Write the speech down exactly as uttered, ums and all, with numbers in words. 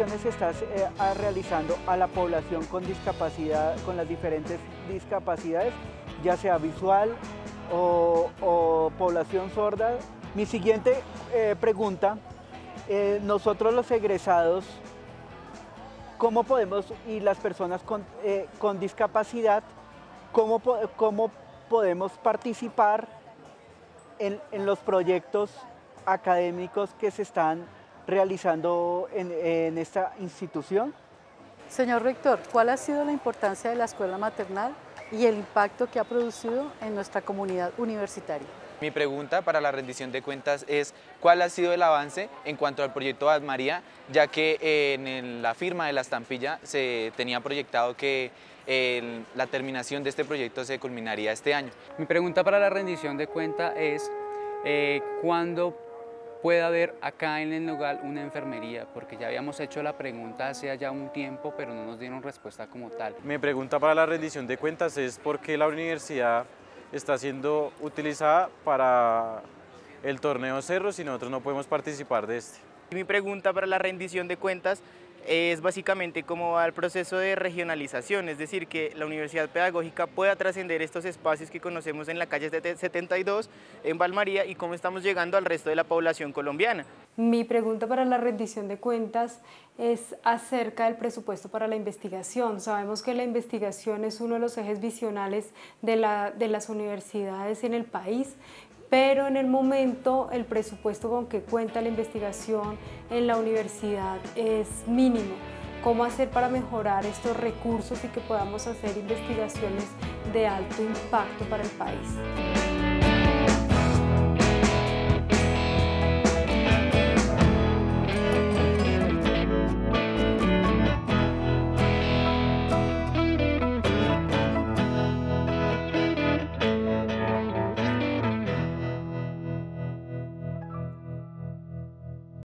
acciones estás eh, realizando a la población con discapacidad, con las diferentes discapacidades, ya sea visual o, o población sorda? Mi siguiente eh, pregunta, eh, nosotros los egresados, ¿cómo podemos, y las personas con, eh, con discapacidad, cómo, cómo podemos participar en, en los proyectos académicos que se están realizando en, en esta institución? Señor rector, ¿cuál ha sido la importancia de la escuela maternal y el impacto que ha producido en nuestra comunidad universitaria? Mi pregunta para la rendición de cuentas es ¿cuál ha sido el avance en cuanto al proyecto Ave María, ya que eh, en la firma de la estampilla se tenía proyectado que eh, la terminación de este proyecto se culminaría este año? Mi pregunta para la rendición de cuentas es eh, ¿cuándo puede haber acá en el Nogal una enfermería? Porque ya habíamos hecho la pregunta hace ya un tiempo, pero no nos dieron respuesta como tal. Mi pregunta para la rendición de cuentas es ¿por qué la universidad está siendo utilizada para el torneo Cerros y nosotros no podemos participar de este? Mi pregunta para la rendición de cuentas es básicamente cómo va el proceso de regionalización, es decir, que la Universidad Pedagógica pueda trascender estos espacios que conocemos en la calle setenta y dos, en Valmaría, y cómo estamos llegando al resto de la población colombiana. Mi pregunta para la rendición de cuentas es acerca del presupuesto para la investigación. Sabemos que la investigación es uno de los ejes visionales de, la, de las universidades en el país, pero en el momento el presupuesto con que cuenta la investigación en la universidad es mínimo. ¿Cómo hacer para mejorar estos recursos y que podamos hacer investigaciones de alto impacto para el país?